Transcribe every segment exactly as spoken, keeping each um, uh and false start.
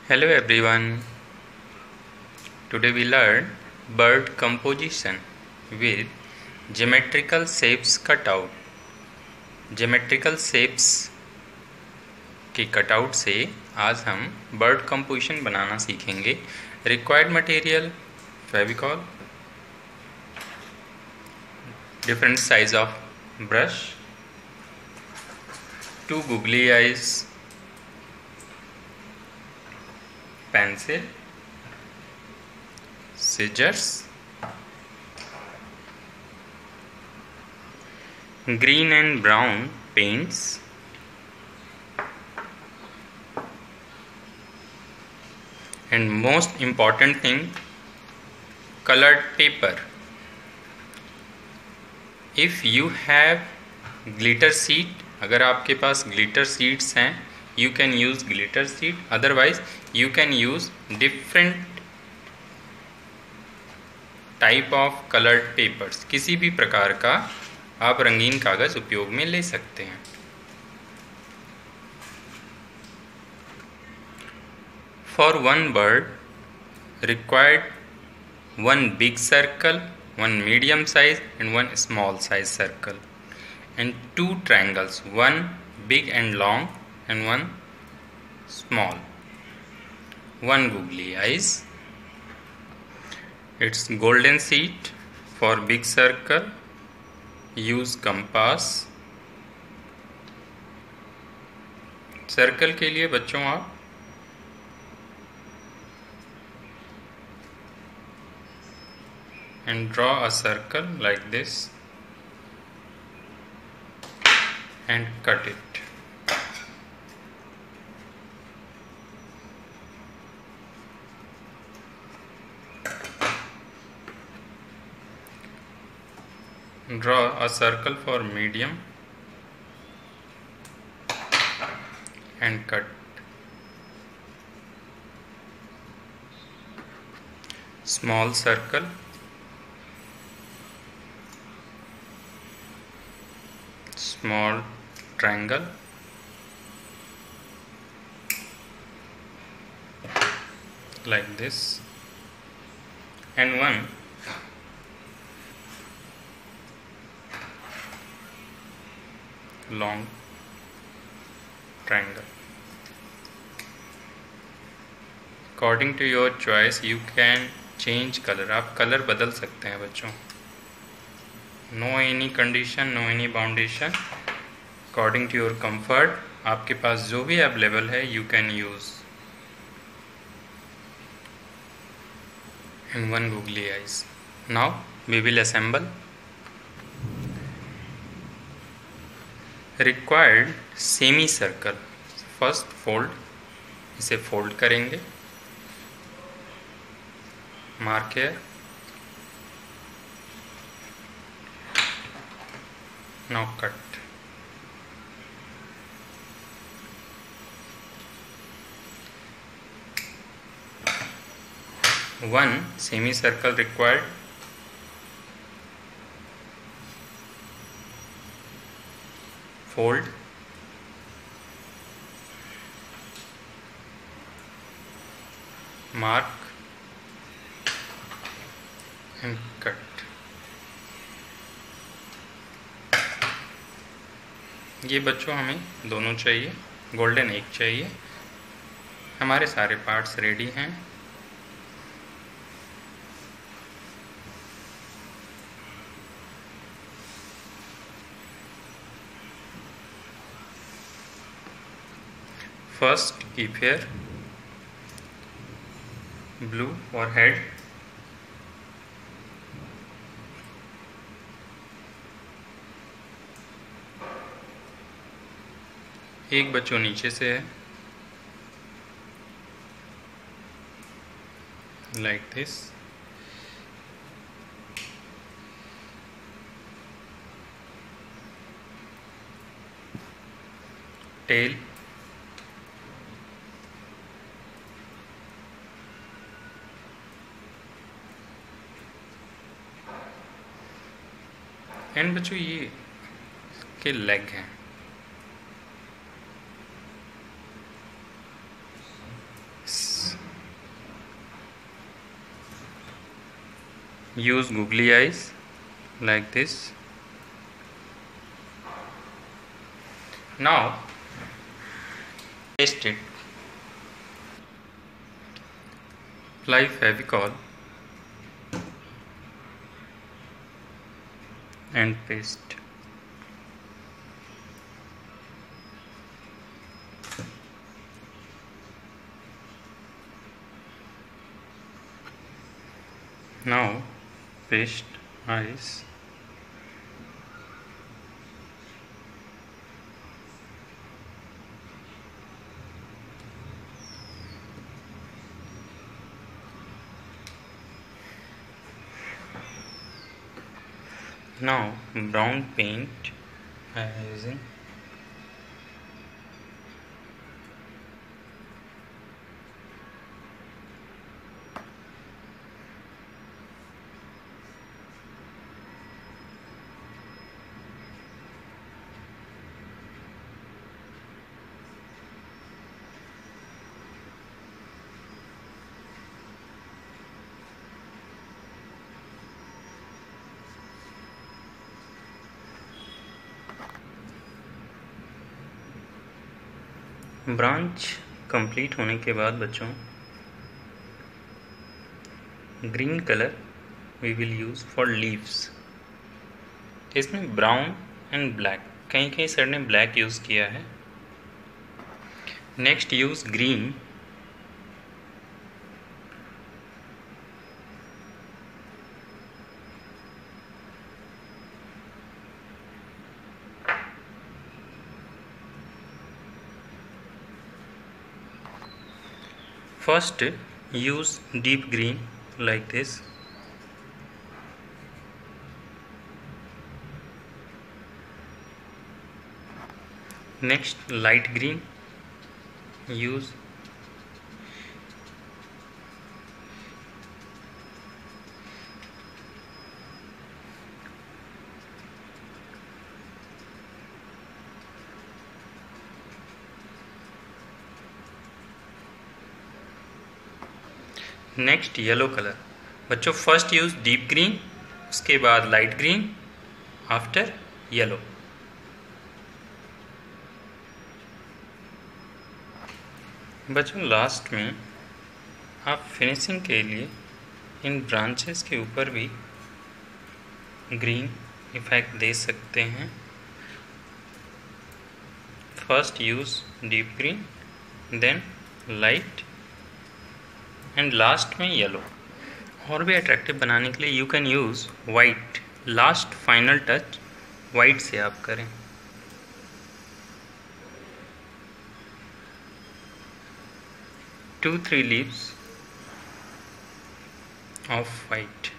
Hello everyone. Today we learn bird composition with geometrical shapes cutout. Geometrical shapes के cutout से आज हम bird composition बनाना सीखेंगे. Required material Fevicol, different size of brush, two googly eyes, pencil, scissors, green and brown paints, and most important thing, colored paper. If you have glitter sheet, अगर आपके पास glitter sheets हैं, you can use glitter sheet. Otherwise you can use different type of colored papers. किसी भी प्रकार का आप रंगीन कागज उपयोग में ले सकते हैं. For one bird required one big circle, one medium size and one small size circle, and two triangles, one big and long and one small, one googly eyes. It's golden sheet. For big circle use compass. Circle के लिए बच्चों आप and draw a circle like this and cut it. Draw a circle for medium and cut. Small circle, small triangle, like this, and one long triangle. According to your choice you can change color. आप colour बदल सकते हैं बच्चों. No any condition, no any foundation. According to your comfort, आपके पास जो भी available है you can use. And one googly eyes. Now we will assemble. Required semi circle. First fold, इसे फोल्ड करेंगे. Mark here. Now cut. One semi circle required. Fold, mark and cut. ये बच्चों हमें दोनों चाहिए, गोल्डन एक चाहिए. हमारे सारे पार्ट्स रेडी हैं. First keep here blue for head, एक बच्चों नीचे से है like this. tail, एंड बच्चों ये के लेग हैं. use googly eyes like this. Now paste it. Apply Fevicol and paste. Now paste eyes. Now brown paint I am using. Branch complete होने के बाद बच्चों green colour we will use for leaves. इसमें brown and black, कहीं कहीं sir ने black use किया है। Next use green. First use deep green like this. Next light green. Use next yellow colour. बच्चों फर्स्ट यूज डीप ग्रीन, उसके बाद light green, after yellow. बच्चों लास्ट में आप फिनिशिंग के लिए इन ब्रांचेस के ऊपर भी ग्रीन इफेक्ट दे सकते हैं। First use deep green, then light and last में येलो। और भी अट्रैक्टिव बनाने के लिए you can use white. Last final touch white से आप करें। Two three leaves of white.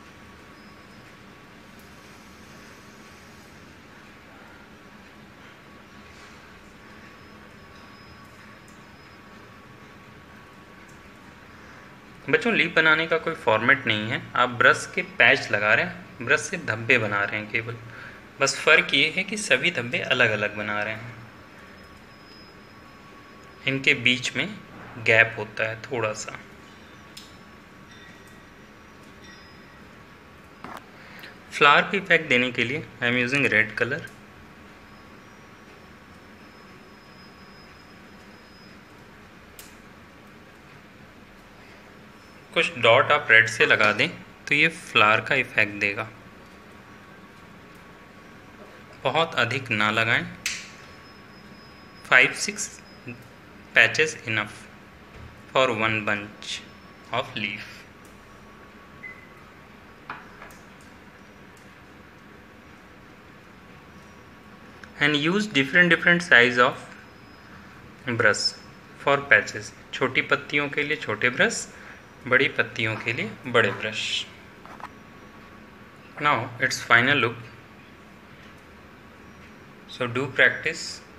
बच्चों लीफ बनाने का कोई फॉर्मेट नहीं है, आप ब्रश के पैच लगा रहे हैं, ब्रश से धब्बे बना रहे हैं केवल। बस फ़र्क ये है कि सभी धब्बे अलग अलग बना रहे हैं, इनके बीच में गैप होता है थोड़ा सा। फ्लावर पे इफेक्ट देने के लिए I am using red colour. कुछ डॉट आप रेड से लगा दें तो ये फ्लावर का इफेक्ट देगा। बहुत अधिक ना लगाएं, five six patches enough for one bunch of leaf. And use different different size of brush for patches. छोटी पत्तियों के लिए छोटे ब्रश, बड़ी पत्तियों के लिए बड़े brush. Now it's final look, so do practice.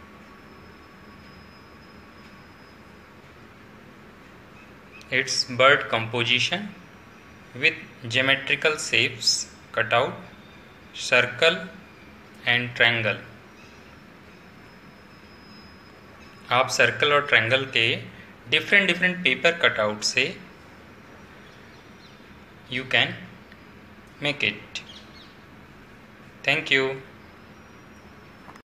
It's bird composition with geometrical shapes cut out, circle and triangle। आप सर्कल और ट्रायंगल के डिफरेंट डिफरेंट पेपर कटआउट से you can make it. Thank you.